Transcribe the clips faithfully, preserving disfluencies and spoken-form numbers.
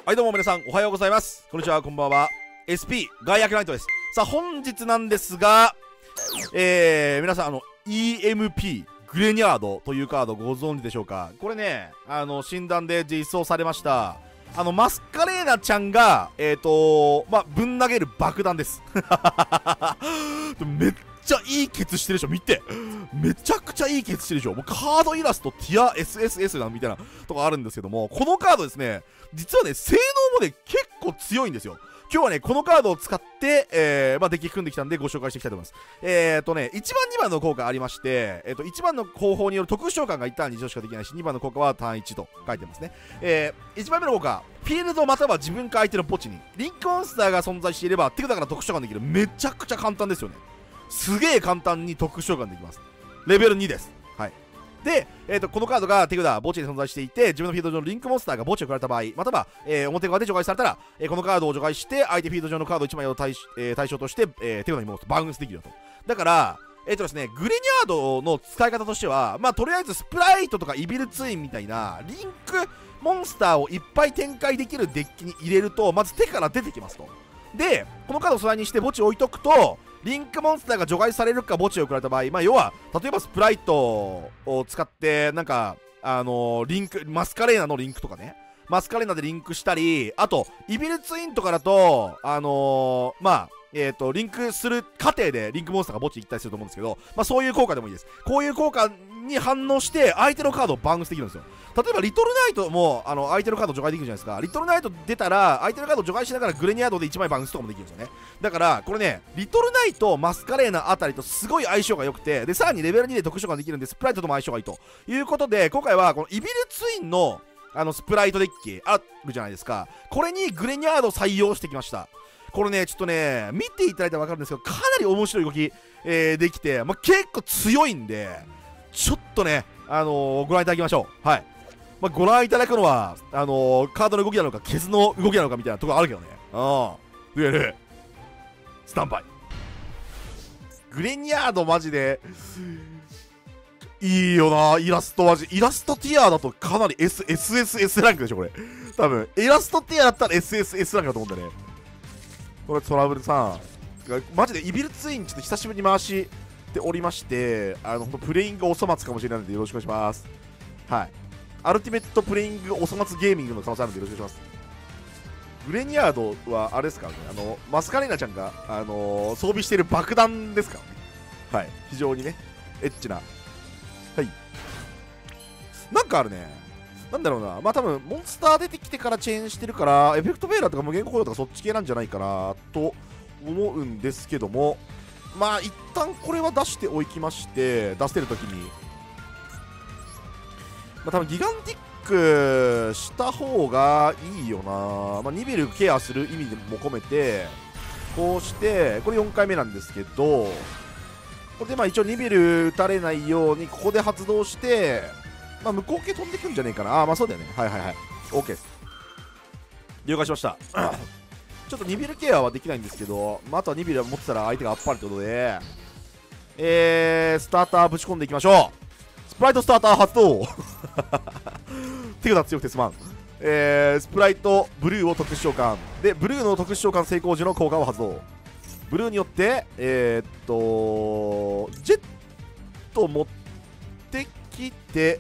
はいどうも皆さんおはようございます。こんにちは、こんばんは。 エスピー ガイアキナイトです。さあ本日なんですが、えー、皆さんあの イーエムピー グレニャードというカードご存知でしょうか。これね、あの診断で実装されましたあのマスカレーナちゃんがえっ、ー、とまあぶん投げる爆弾ですめっちゃいいケツしてるでしょ。見て、めちゃくちゃいいケツしてるでしょ。もうカードイラストティア エスエスエス なみたいなとこあるんですけども、このカードですね、実はね性能もね結構強いんですよ。今日はねこのカードを使って、えーまあ、デッキ組んできたんでご紹介していきたいと思います。えーとねいちばんにばんの効果ありまして、えー、といちばんの後方による特殊召喚がいちターンに一度しかできないし、にばんの効果はターンいちと書いてますね。えー、いちばんめの効果、フィールドまたは自分か相手の墓地にリンクモンスターが存在していれば手札から特殊召喚できる。めちゃくちゃ簡単ですよね。すげえ簡単に特殊召喚できます。レベルにです。はい。で、えー、とこのカードが手札墓地に存在していて、自分のフィールド上のリンクモンスターが墓地を食らった場合、または、えー、表側で除外されたら、えー、このカードを除外して相手フィールド上のカードいちまいを 対,、えー、対象として、えー、手札に戻すバウンスできるよと。だからえっ、ー、とですねグレニャードの使い方としては、まあとりあえずスプライトとかイビルツインみたいなリンクモンスターをいっぱい展開できるデッキに入れると、まず手から出てきますと。でこのカードを素材にして墓地を置いとくと、リンクモンスターが除外されるか墓地を食らった場合、まあ要は例えばスプライトを使ってなんかあのー、リンクマスカレーナのリンクとかね、マスカレーナでリンクしたり、あとイビルツインとかだとあのー、まあえーとリンクする過程でリンクモンスターが墓地行ったりすると思うんですけど、まあそういう効果でもいいです。こういう効果に反応して相手のカードをバウンスできるんですよ。例えばリトルナイトもあの相手のカード除外できるじゃないですか。リトルナイト出たら相手のカード除外しながらグレニャードでいちまいバウンスとかもできるんですよね。だからこれねリトルナイトマスカレーナあたりとすごい相性が良くて、でさらにレベルにで特殊召喚できるんでスプライトとも相性がいいということで、今回はこのイビルツインのあのスプライトデッキあるじゃないですか。これにグレニャード採用してきました。これねちょっとね見ていただいたら分かるんですけど、かなり面白い動き、えー、できて、まあ、結構強いんでちょっとね、あのー、ご覧いただきましょう。はい、まあ、ご覧いただくのはあのー、カードの動きなのかケツの動きなのかみたいなところあるけどね。ああデュエルスタンバイグレニャードマジでいいよな。イラストマジイラストティアだとかなり エスエスエスエス ランクでしょこれ。多分イラストティアだったら エスエスエス ランクだと思うんだね。これトラブルさんマジでイビルツインちょっと久しぶりに回しておりまして、あのプレイングお粗末かもしれないのでよろしくお願いします。はい、アルティメットプレイングお粗末ゲーミングの可能性あるのでよろしくお願いします。グレニャードはあれですからね、あのマスカレーナちゃんが、あのー、装備している爆弾ですからね。はい、非常にねエッチな。はい、なんかあるね。なんだろうな、まあ多分モンスター出てきてからチェーンしてるからエフェクトベーラーとか無限コードとかそっち系なんじゃないかなと思うんですけども、まあ一旦これは出しておきまして、出せるときにまあ多分ギガンティックした方がいいよな。まあニビルケアする意味でも込めてこうしてこれよんかいめなんですけど、これでまあ一応ニビル打たれないようにここで発動してまあ向こう系飛んでくんじゃねえかな。あーまあそうだよね。はいはいはい OK です。了解しましたちょっとニビルケアはできないんですけど、まあ、あとはニビル持ってたら相手があっぱれってことで、えー、スターターぶち込んでいきましょう。スプライトスターター発動手が強くてすまん。えー、スプライトブルーを特殊召喚で、ブルーの特殊召喚成功時の効果を発動。ブルーによってえー、っとジェット持ってきて、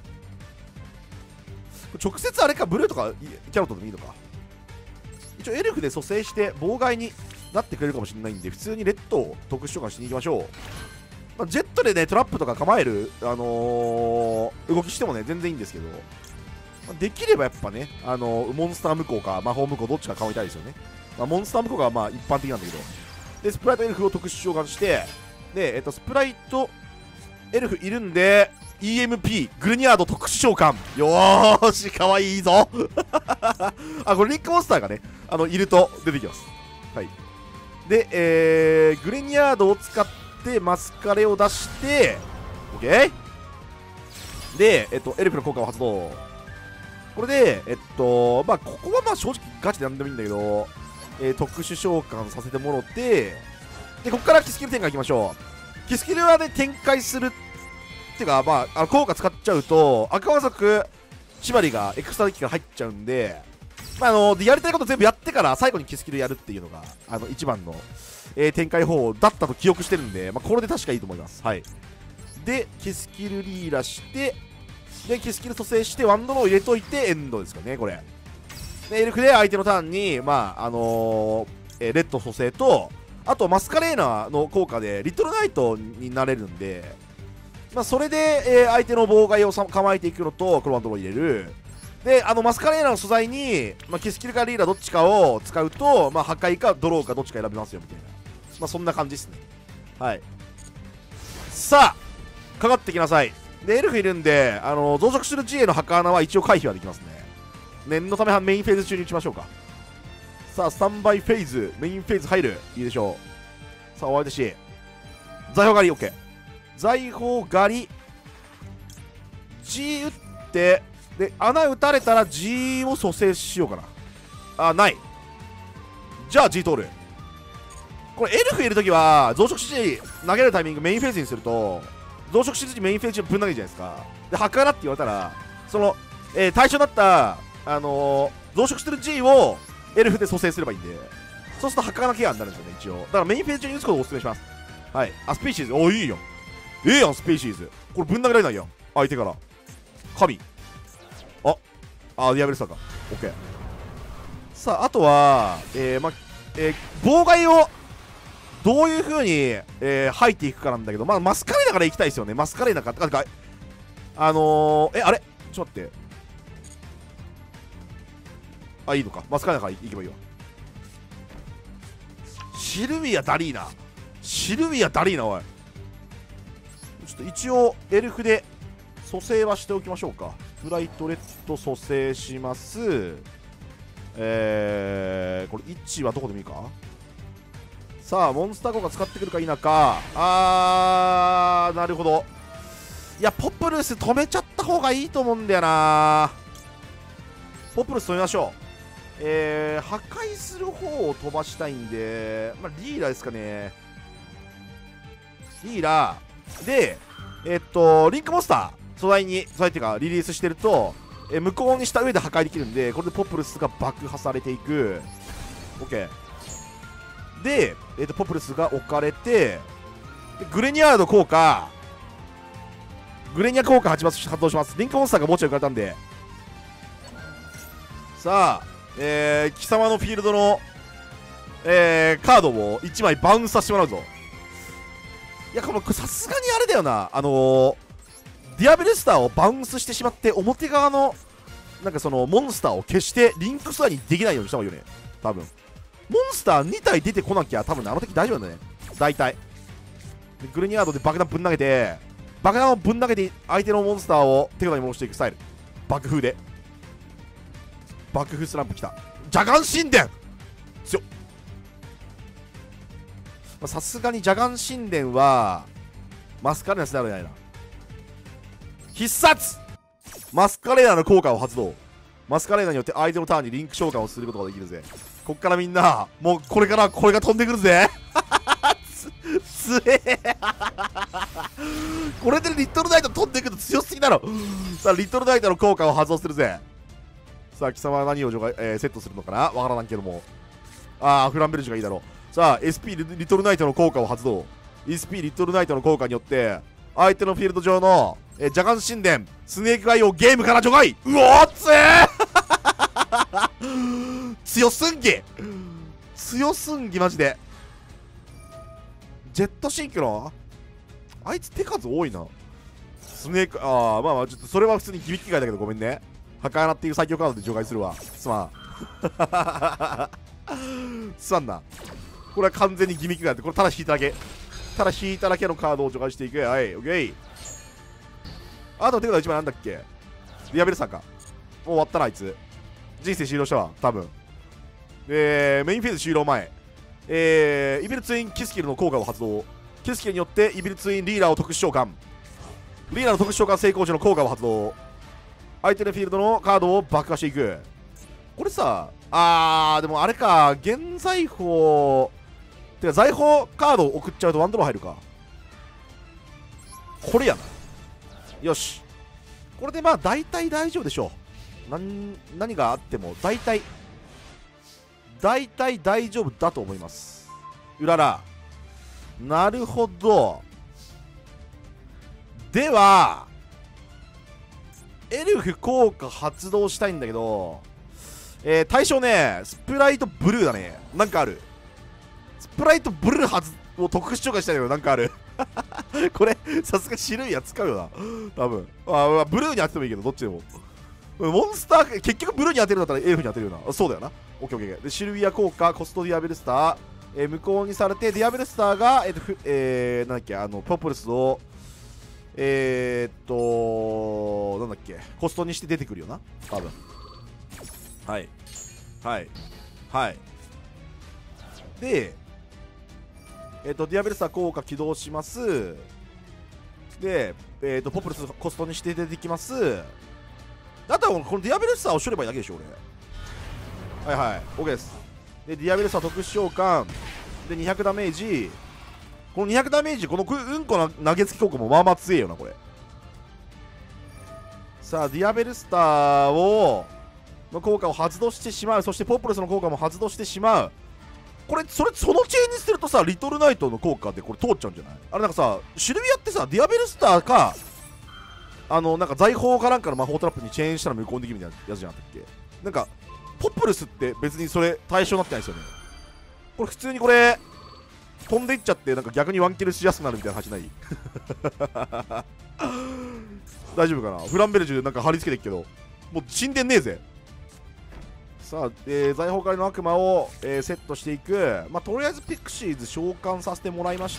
直接あれかブルーとかキャロットでもいいのか。一応エルフで蘇生して妨害になってくれるかもしれないんで、普通にレッドを特殊召喚しに行きましょう。まあ、ジェットでねトラップとか構える、あのー、動きしてもね全然いいんですけど、まあ、できればやっぱね、あのー、モンスター向こうか魔法向こうどっちか構えたいですよね。まあ、モンスター向こうがまあ一般的なんだけど、でスプライトエルフを特殊召喚して、で、えっと、スプライトエルフいるんで イーエムピー グレニャード特殊召喚。よーしかわいいぞあ、これリンクモンスターがねあのいると出てきます。はい、で、えー、グレニャードを使ってマスカレを出して OK で、えっと、エルフの効果を発動。これでえっとまあここはまあ正直ガチでなんでもいいんだけど、えー、特殊召喚させてもろて、でここからキスキル展開いきましょう。キスキルはね展開するっていうか、まあ、あの効果使っちゃうと赤魔族縛りがエクストラデッキから入っちゃうんで、 まあ、あのやりたいこと全部やってから最後にキスキルやるっていうのがあの一番の、えー、展開方法だったと記憶してるんで、まあ、これで確かいいと思います。はい。でキスキルリーラしてでキスキル蘇生してワンドロー入れといてエンドですかねこれでエルフで相手のターンにまああのーえー、レッド蘇生とあとマスカレーナの効果でリトルナイトになれるんで、まあ、それで、えー、相手の妨害を構えていくのと黒ワンドロー入れるであのマスカレーナの素材に、まあ、キスキルかリーダーどっちかを使うと、まあ、破壊かドローかどっちか選べますよみたいな、まあ、そんな感じですね。はい。さあかかってきなさい。でエルフいるんであの増殖する ジーエー の墓穴は一応回避はできますね。念のためメインフェーズ中に打ちましょうか。さあスタンバイフェーズメインフェーズ入るいいでしょう。さあ終わりだし財宝狩り OK 財宝狩り G 打ってで穴打たれたら G を蘇生しようかなあないじゃあ G 通る。これエルフいるときは増殖し投げるタイミングメインフェーズにすると増殖しずにメインフェーズぶん投げるじゃないですか。で墓穴って言われたらその、えー、対象だったあのー、増殖してる G をエルフで蘇生すればいいんでそうすると墓穴ケアになるんですよね一応。だからメインフェーズ中に打つことをお勧めします。はい。あスピーシーズおいいよええやんスピーシーズこれぶん投げられないやん相手から神ああディアベルスターか OK。 さああとはえー、まえー、妨害をどういう風に、えー、入っていくかなんだけど、まあ、マスカレーナから行きたいですよね。マスカレーナか、かかあのー、え、あれちょっと待って。あ、いいのか。マスカレーナから行けばいいわ。シルビア・ダリーナ。シルビア・ダリーナ、おい。ちょっと一応、エルフで蘇生はしておきましょうか。フライトレッド蘇生します。えー、これ、いちはどこでもいいか。さあモンスター効果使ってくるか否か。あーなるほど。いやポプルス止めちゃった方がいいと思うんだよな。ポプルス止めましょう。えー、破壊する方を飛ばしたいんで、まあ、リーラーですかね。リーラーでえっとリンクモンスター素材に素材っていうかリリースしてると、えー、向こうにした上で破壊できるんでこれでポプルスが爆破されていく。 OKで、えー、とポプルスが置かれてでグレニャード効果グレニャ効果発動します。リンクモンスターが墓地を置かれたんでさあ、えー、貴様のフィールドの、えー、カードをいちまいバウンスさせてもらうぞ。いやこれさすがにあれだよなあのー、ディアベルスターをバウンスしてしまって表側のなんかそのモンスターを消してリンクスターにできないようにした方がいいよね多分。モンスターに体出てこなきゃ多分ねあの時大丈夫なんだね大体。でグレニャードで爆弾ぶん投げて爆弾をぶん投げて相手のモンスターを手札に戻していくスタイル。爆風で爆風スランプきた。邪眼神殿強っ。さすがに邪眼神殿はマスカレーナスならないな。必殺マスカレーナの効果を発動。マスカレーナによって相手のターンにリンク召喚をすることができるぜ。こっからみんなもうこれからこれが飛んでくるぜつつえこれでリトルナイト飛んでくると強すぎだろさあリトルナイトの効果を発動するぜ。さあ貴様は何を除外、えー、セットするのかなわからんけどもああフランベルジュがいいだろう。さあ エスピー リトルナイトの効果を発動。 エスピー リトルナイトの効果によって相手のフィールド上の、えー、邪眼神殿スネークアイをゲームから除外。うおーっつえ強すんぎ強すんぎマジで。ジェットシンクロあいつ手数多いな。スネークああまあまあちょっとそれは普通に響き違いだけどごめんね。墓穴っていう最強カードで除外するわすまんすまんな。これは完全にギミックがあってこれただ引いただけただ引いただけのカードを除外していく。はいオッケー。あと手札いちまいなんだっけディアベルさんか。もう終わったなあいつ人生終了したわ多分。えー、メインフェーズ終了前えー、イビルツインキスキルの効果を発動。キスキルによってイビルツインリーダーを特殊召喚。リーダーの特殊召喚成功時の効果を発動。相手のフィールドのカードを爆破していく。これさあーでもあれか現在宝てか財宝カードを送っちゃうとワンドロー入るか。これやな。よしこれでまあ大体大丈夫でしょう。何何があっても大体大体大丈夫だと思います。うらら、なるほど。ではエルフ効果発動したいんだけど、えー、対象ね、スプライトブルーだね。なんかある。スプライトブルー発を特殊召喚したいんだけど、なんかある。これさすがに白いやつ使うよな多分。ああ、ブルーに当ててもいいけど、どっちでも。モンスター結局ブルーに当てるんだったらエルフに当てるよな。そうだよな。オッケーオッケー。でシルビア効果、コストディアベルスター、えー、無効にされて、ディアベルスターがえっ、ー、とえー、なんだっけ、あのポプルスをえー、っとなんだっけ、コストにして出てくるよな多分。はいはいはいで、えー、っとディアベルスター効果起動します。で、えー、っとポプルスコストにして出てきます。あとはこのディアベルスターを処理ばいいだけでしょ俺。はいはい OK です。でディアベルスター特殊召喚でにひゃくダメージ。このにひゃくダメージ、このうんこの投げつき効果もまあまあ強えよなこれ。さあディアベルスターをの効果を発動してしまう。そしてポプルスの効果も発動してしまう。これそれそのチェーンにするとさ、リトルナイトの効果でこれ通っちゃうんじゃない？あれなんかさ、シルビアってさ、ディアベルスターかあのなんか財宝かなんかの魔法トラップにチェーンしたら無効できるみたいなやつじゃなかったっけ。なんかポプルスって別にそれ対象になってないですよね。これ普通にこれ飛んでいっちゃってなんか逆にワンキルしやすくなるみたいな話ない？大丈夫かな。フランベルジュなんか貼り付けてっけどもう死んでんねえぜ。さあ、えー、財宝狩りの悪魔を、えー、セットしていく。まあとりあえずピクシーズ召喚させてもらいまして、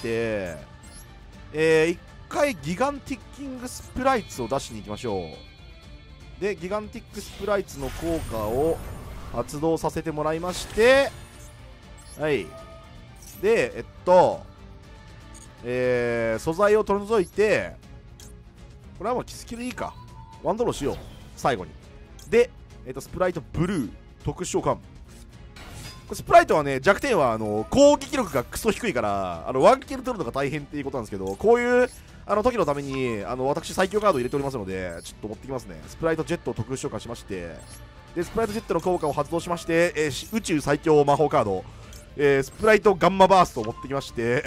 えー、いっかいギガンティッキングスプライツを出しに行きましょう。でギガンティックスプライツの効果を発動させてもらいまして、はいでえっとえー、素材を取り除いて、これはもうキスキルいいか、ワンドローしよう最後に。で、えっと、スプライトブルー特殊召喚。スプライトはね、弱点はあの攻撃力がクソ低いから、あのワンキル取るのが大変っていうことなんですけど、こういうあの時のためにあの私最強カードを入れておりますので、ちょっと持ってきますね。スプライトジェットを特殊召喚しまして、でスプライトジェットの効果を発動しまして、えー、宇宙最強魔法カード、えー、スプライトガンマバーストを持ってきまして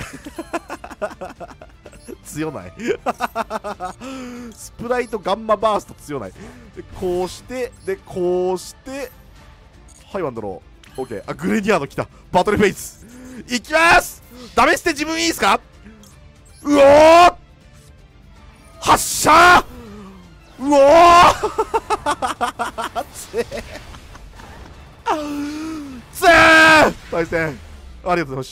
強ないスプライトガンマバースト強ない。でこうしてでこうしてはいワンドロー OK。 あグレニアード来た。バトルフェイスいきます。ダメ捨て自分いいですか。うおー発射うおーつえつえ対戦ありがとうございました。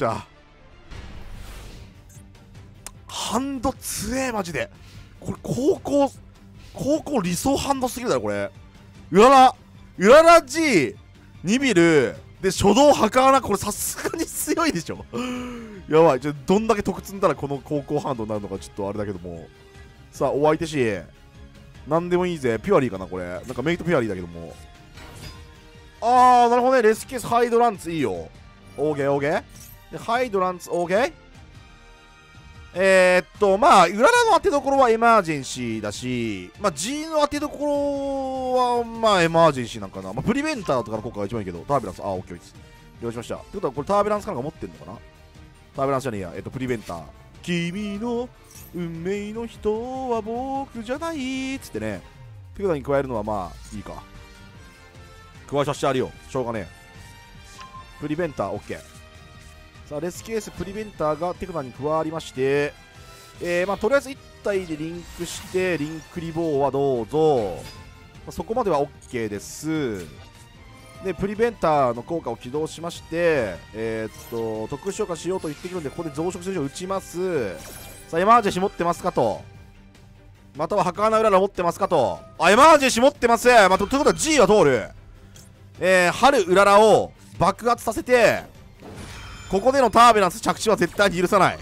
ハンドつえマジで。これ高校高校理想ハンドすぎるだろこれ。うららうらら G ニビルで初動はかな。これさすがに強いでしょやばい。じゃどんだけ得積んだらこの高校ハンドになるのかちょっとあれだけども。さあお相手しなんでもいいぜ。ピュアリーかなこれ。なんかメイトピュアリーだけども。あーなるほどね。レスキュースハイドランツいいよ。オーケーオーケーでハイドランツオーケー。えー、っとまあうららの当てどころはエマージェンシーだし、まあ G の当てどころはまあエマージェンシーなんかな。まあプリベンターとかの効果が一番いいけど、タービランスあーオッケーです。了解しました。ってことはこれタービランスかなんか持ってんのかな。タービランスじゃねえや。えっとプリベンター、君の運命の人は僕じゃないっつってね。手札に加えるのはまあいいか。加えさせてあるよ。しょうがねえ。プリベンター OK。 さあレスキュースプリベンターが手札に加わりまして、えー、まあとりあえずいち体でリンクしてリンクリボーはどうぞ、まあ、そこまでは OK です。でプリベンターの効果を起動しまして、えー、っと特殊召喚しようと言ってくるんで、ここで増殖するを打ちます。さあエマージェンシー持ってますかと、または儚うらら持ってますかと。あエマージェンシー持ってます。まあ、ということは G は通る。えー、春うららを爆発させて、ここでのターベランス着地は絶対に許さない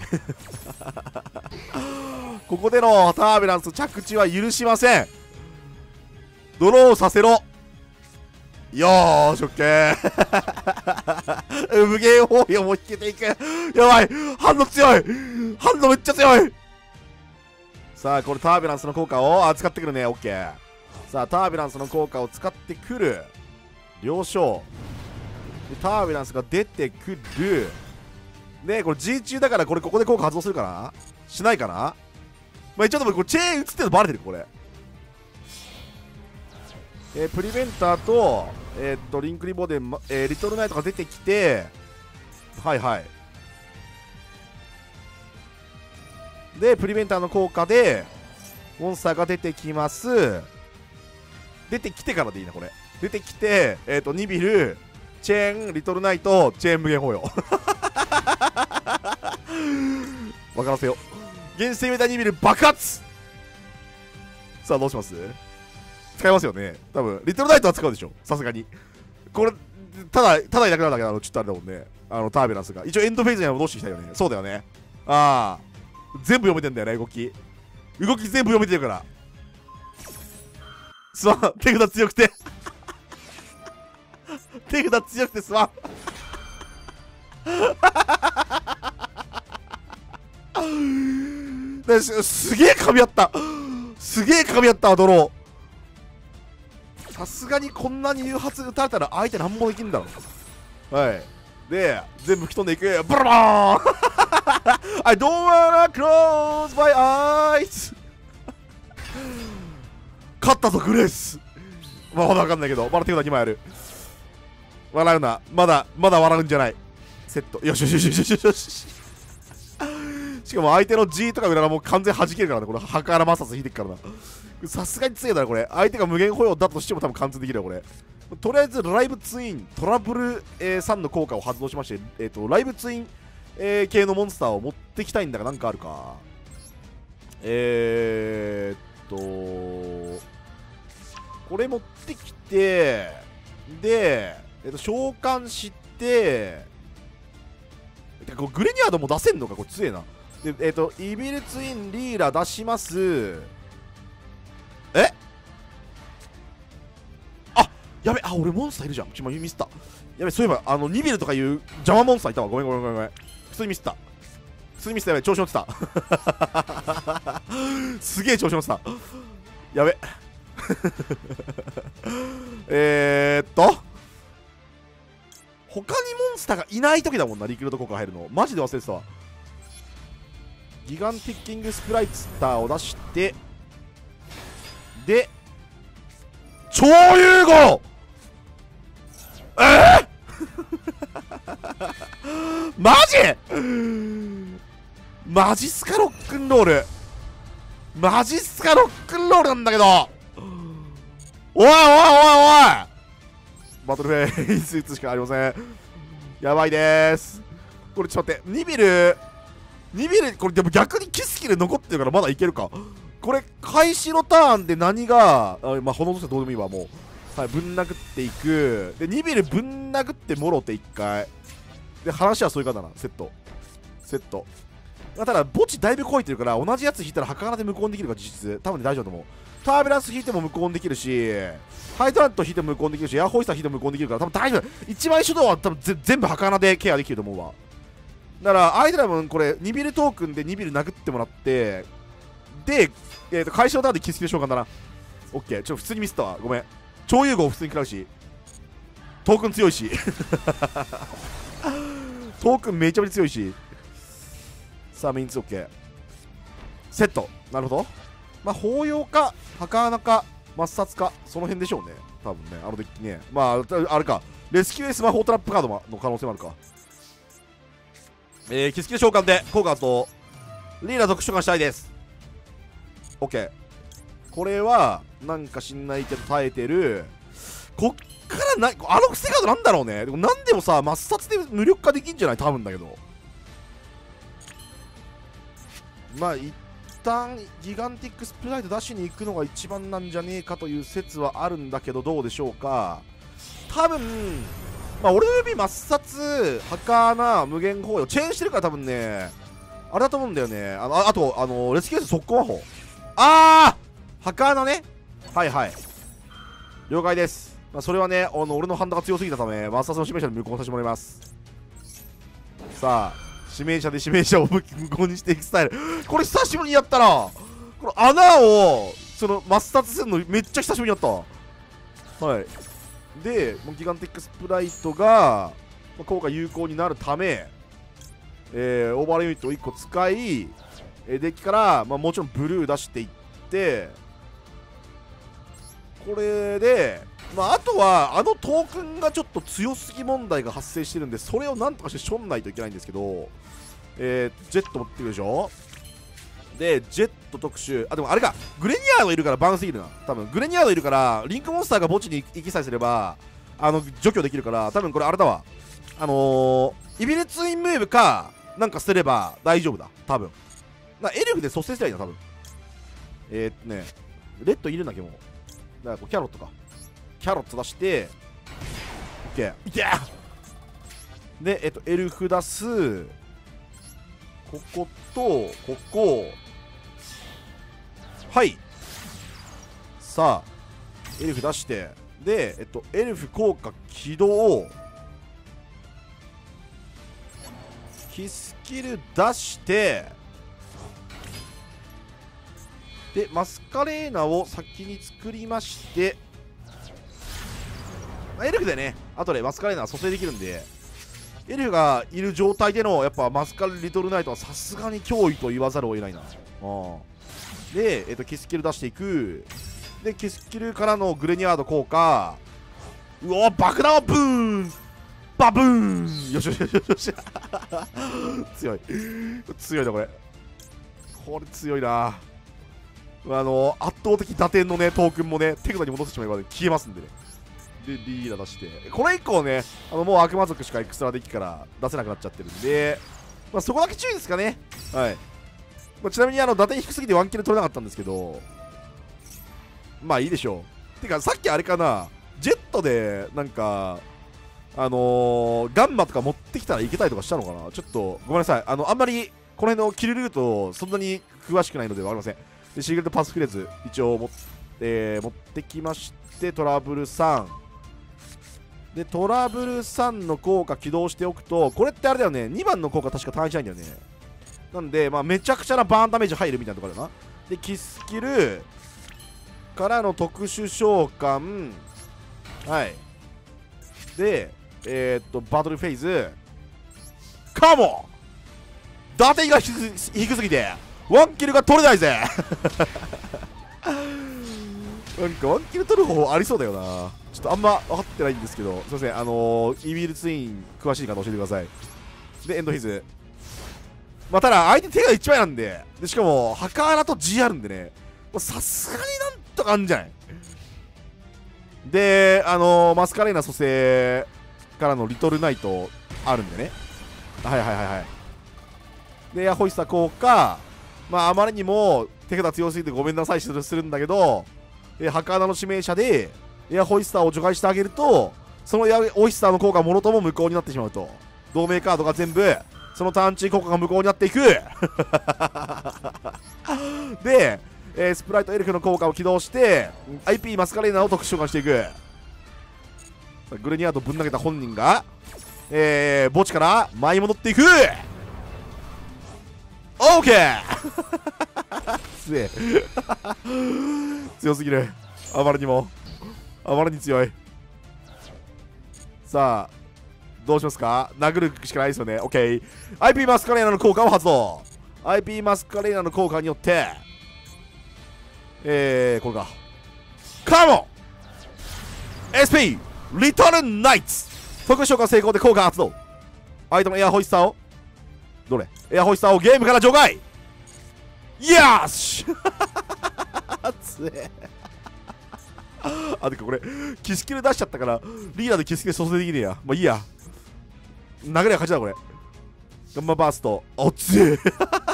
ここでのターベランス着地は許しません。ドローさせろ。よーし OK 無限包囲をも引けていく。やばい反応強い。反応めっちゃ強い。さあこれターベランスの効果を扱ってくるね。 OK。 さあターベランスの効果を使ってくる。了承タービュランスが出てくる。でこれ G 中だからこれここで効果発動するかな、しないかな。まあ一応でもこれチェーン映ってるのバレてるこれ。えー、プリベンターとえー、っとリンクリボーデン、えー、リトルナイトが出てきて、はいはい。でプリベンターの効果でモンスターが出てきます。出てきてからでいいなこれ。出てきてえー、っとニビル、チェーン、リトルナイト、チェーン無限保養分からせよ。原生メタニビル爆発。さあどうします？使いますよね多分。リトルナイトは使うでしょさすがに。これただただいなくなるだけなのちょっとあれだもんね。あのタービュランスが一応エンドフェーズには戻してきたよね。そうだよね。ああ全部読めてんだよね。動き動き全部読めてるから。すまん手札強くて手札強くてすまんすげえ噛み合った。すげえ噛み合ったわドロー。さすがにこんなに誘発打たれたら相手何もできんだろ。はいで全部吹き飛んでいく。ブラバーンI don't wanna close my eyes 勝ったぞグレース。まあまだ分かんないけどまだ手札にまいある。笑うな。まだまだ笑うんじゃない。セットよしよしよしよしよしよししかも相手の G とか裏がもう完全弾けるからね。これハカラマサス引いてっからな。さすがに強いだろこれ。相手が無限保養だとしても多分貫通できるよこれ。とりあえずライブツイントラブル、えー、さんの効果を発動しまして、えー、とライブツイン、えー、系のモンスターを持ってきたいんだがなんかあるか。えーっとこれ持ってきてで、えー、と召喚しててかこれグレニアードも出せんのかこれ強えな。でえっ、ー、とイビルツインリーラ出します。えあやべあ俺モンスターいるじゃん。ちょミスった。やべそういえばあのニビルとかいう邪魔モンスターいたわ。ごめんごめんごめんごめん。普通にミスった。普通にミスった。やべ調子乗ってたすげえ調子乗ってた。やべえーっと他にモンスターがいない時だもんな。リクルート効果入るのマジで忘れてたわ。ギガンティッキングスプライツターを出してで超融合えー、マジマジスカロックンロールマジスカロックンロールなんだけどおいおいおいおいバトルフェイス打つしかありません。やばいでーす。これちょっと待ってニビルニビルこれでも逆にキスキル残ってるからまだいけるか。これ開始のターンで何があまあ炎としてどうでもいいわもう、はい、ぶん殴っていく。でニビルぶん殴ってもろていっかいで話はそういう感じだな。セットセット、まあ、ただ墓地だいぶ超えてるから同じやつ引いたら墓穴で無効にできるから実質多分ね大丈夫だと思う。タービュランス引いても無効にできるしハイドラント引いても無効にできるしエアホイスター引いても無効にできるから多分大丈夫。一番手段は多分ぜ全部墓穴でケアできると思うわ。だからアイドラムこれニビルトークンでニビル殴ってもらってで、えー、と開始のターンでキスキル召喚だな。オッケーちょっと普通にミスったわごめん。超融合普通に食らうしトークン強いしトークンめちゃめちゃ強いしさあメインツーオッケーセット。なるほど。まあ法要か墓穴か抹殺かその辺でしょうね多分ね。あのデッキねまああれかレスキューエス魔法トラップカードの可能性もあるか。えー、キスキル召喚で効果とリーラ続召喚したいです。 OK これはなんか知んないけど耐えてる。こっからなあの癖カードなんだろうね。でもなんでもさ抹殺で無力化できんじゃない多分だけど。まあ一旦ギガンティックスプライト出しに行くのが一番なんじゃねえかという説はあるんだけどどうでしょうか。多分まあ俺の指抹殺墓穴無限包容チェーンしてるから多分ねあれだと思うんだよね。あの あ, あとあのレスキューエス速攻魔法あー墓穴ねはいはい了解です。まあ、それはねあの俺のハンドが強すぎたため抹殺の指名者で無効させてもらいます。さあ指名者で指名者を無効にしていくスタイルこれ久しぶりにやったな。この穴をその抹殺するのめっちゃ久しぶりにやった。はいでギガンティックスプライトがまあ、効果有効になるため、えー、オーバーレイユニットをいっこ使い、えー、デッキから、まあ、もちろんブルー出していって、これで、まあ、あとはあのトークンがちょっと強すぎ問題が発生してるんで、それをなんとかしてしょんないといけないんですけど、えー、ジェット持ってくるでしょ。でジェット特殊、あでもあれか、グレニアードいるからバウンすぎるな。多分グレニアードいるからリンクモンスターが墓地に行きさえすればあの除去できるから、多分これあれだわ、あのー、イビルツインムーブかなんか捨てれば大丈夫だ多分。なエルフで蘇生すりゃいいな多分。えー、っとねレッドいるんだっけもう。だからこうキャロットか、キャロット出して OK いけーで、えっとエルフ出す、こことここ、はい、さあエルフ出して、でえっとエルフ効果起動、キスキル出して、でマスカレーナを先に作りまして、エルフでねあとでマスカレーナは蘇生できるんで、エルフがいる状態でのやっぱマスカルリトルナイトはさすがに脅威と言わざるを得ないな。うんで、えっと、キスキル出していく。でキスキルからのグレニアード効果、うお爆弾をブーンバブーン、よしよしよしよし強い強いなこれ、これ強いな。あの圧倒的打点のねトークンもね手札に戻してしまえば、ね、消えますんでね。でリーダー出して、これ以降ねあのもう悪魔族しかエクストラデッキから出せなくなっちゃってるんで、まあ、そこだけ注意ですかね。はい、まあ、ちなみにあの打点低すぎてワンキル取れなかったんですけど、まあいいでしょう。てかさっきあれかな、ジェットでなんかあのー、ガンマとか持ってきたらいけたりとかしたのかな。ちょっとごめんなさい、あのあんまりこの辺のキルルートそんなに詳しくないので分かりません。でシークレットパスフレーズ一応持って、えー、持ってきまして、トラブルさんでトラブルさんの効果起動しておくと、これってあれだよね、にばんの効果確か単一ないんだよね。なんでまあめちゃくちゃなバーンダメージ入るみたいなところだな。でキスキルからの特殊召喚、はい、でえー、っとバトルフェイズカモ打点が低すぎてワンキルが取れないぜなんかワンキル取る方法ありそうだよな。ちょっとあんま分かってないんですけど、すいません、あのー、イビルツイン詳しい方教えてください。でエンドフェイズ、まあただ相手手がいちまいなんで、でしかもハカーラと G あるんでね、さすがになんとかあるんじゃない。であのー、マスカレーナ蘇生からのリトルナイトあるんでね、はいはいはいはい。でエアホイッサー効果、まああまりにも手札強すぎてごめんなさいするんだけど、えハカーナの指名者でエアホイッサーを除外してあげると、そのエアホイッサーの効果もろとも無効になってしまうと、同盟カードが全部そのターン中効果が無効になっていくで、えー、スプライトエルフの効果を起動して アイピー マスカレーナを特殊召喚していく。グレニアードぶん投げた本人が、えー、墓地から舞い戻っていく。オーケー強え強すぎる、あまりにもあまりに強い。さあどうしますか、殴るしかないですよね。 OK、 アイピー マスカレーナの効果を発動。 アイピー マスカレーナの効果によってえー、これかカモン エスピー リトルナイツ特殊召喚成功で効果発動。相手のエアホイッサーをどれエアホイッサーをゲームから除外。よーしつえあ、てかこれキスキル出しちゃったからリーダーでキスキル蘇生できねえや。まあいいや、流れは勝ちだこれ。ガンマバースト、あっつえ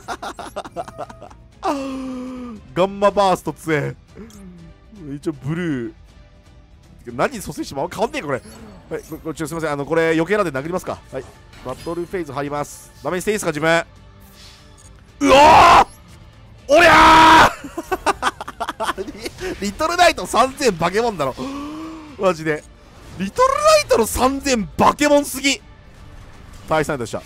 ガンマバーストつえ。一応ブルー何に蘇生しても変わんねえこれ。はい、これちょすいません、あのこれ余計なんで殴りますか。はい、バトルフェイズ入ります。ダメにしていいですか自分。うおーおりゃーリ, リトルナイトさんぜんバケモンだろマジで。リトルナイトのさんぜんバケモンすぎ。大差でした。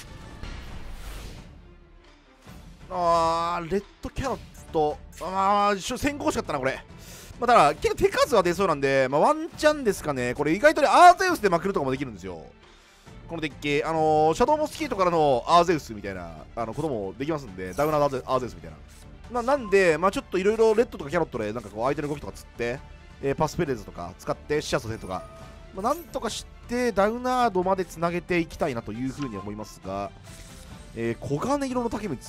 あーレッドキャロット、ああ先行しかったなこれ。まあ、だから結構手数は出そうなんで、まあ、ワンチャンですかね。これ意外とねアーゼウスでまくるとかもできるんですよ。 このデッキ、あのー、シャドウモスキートからのアーゼウスみたいなあのこともできますんで、ダウナーアーゼアーゼウスみたいな。まあ、なんで、まあ、ちょっといろいろレッドとかキャロットでなんかこう相手の動きとか釣って、えー、パスペレーズとか使ってシアスのとか、まあ、なんとかしてダウナードまでつなげていきたいなというふうに思いますが、えー、黄金色の竹光、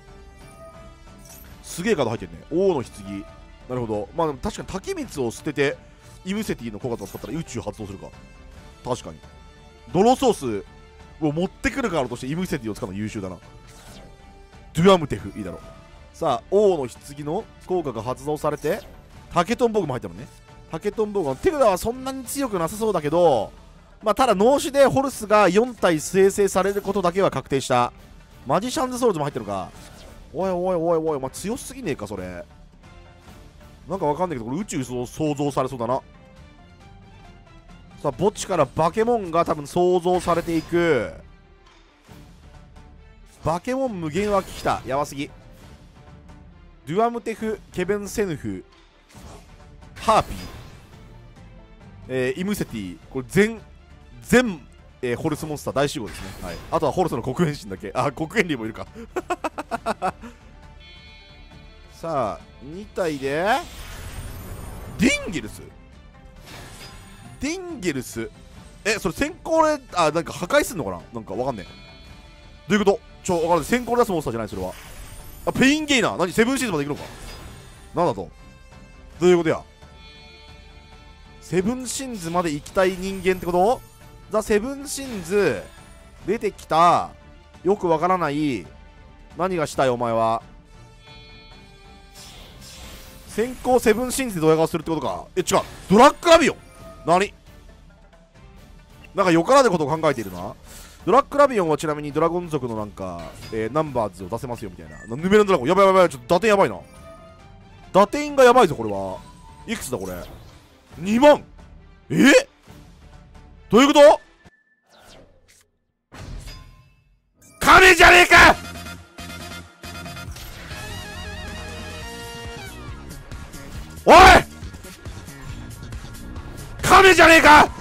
すげえカード入ってるね。王の棺、なるほど。まあでも確かに竹光を捨ててイムセティの小型を使ったら宇宙発動するか。確かにドローソースを持ってくるカードとしてイムセティを使うの優秀だな。ドゥアムテフいいだろう。さあ王の棺の効果が発動されてタケトンボーグも入ったのね。タケトンボーグの手札はそんなに強くなさそうだけど、まあただ脳死でホルスがよん体生成されることだけは確定した。マジシャンズソウルズも入ってるか。おいおいおいおい、お前強すぎねえかそれ。なんかわかんないけどこれ宇宙想像されそうだな。さあ墓地からバケモンが多分想像されていく。バケモン無限は来た。やばすぎ。デュアムテフ、ケベンセヌフ、ハーピー、えー、イムセティ、これ全全、えー、ホルスモンスター大集合ですね。はい、あとはホルスの黒変身だけ。あ、黒変竜もいるか。さあに体でディンゲルスディンゲルスえ、それ先行で、あ、なんか破壊すんのかな。なんかわかんねえ。どういうことちょ、わかんない。先行で出すモンスターじゃないそれは。あ、ペインゲイナー。何セブンシーズまで行くのか。なんだとどういうことや。セブンシンズまで行きたい人間ってこと。ザ・セブンシンズ出てきた。よくわからない。何がしたいお前は。先行セブンシンズでドヤ顔するってことか。え、違う。ドラッグラビオン。何なんかよからぬことを考えているな。ドラッグラビオンはちなみにドラゴン族のなんか、えー、ナンバーズを出せますよみたいな。ヌメランドラゴン。やばいやばいやばい。ちょっと打点やばいな。打点がやばいぞこれは。いくつだこれ。にまん。えどういうこと。金じゃねえか。おい金じゃねえか。